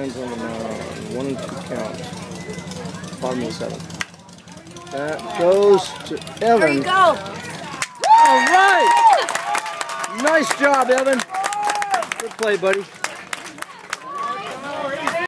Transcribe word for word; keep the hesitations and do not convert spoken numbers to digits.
lines on the mound. One and two count. Bottom of the seventh. That goes to Evan. There you go. All right. Nice job, Evan. Good play, buddy.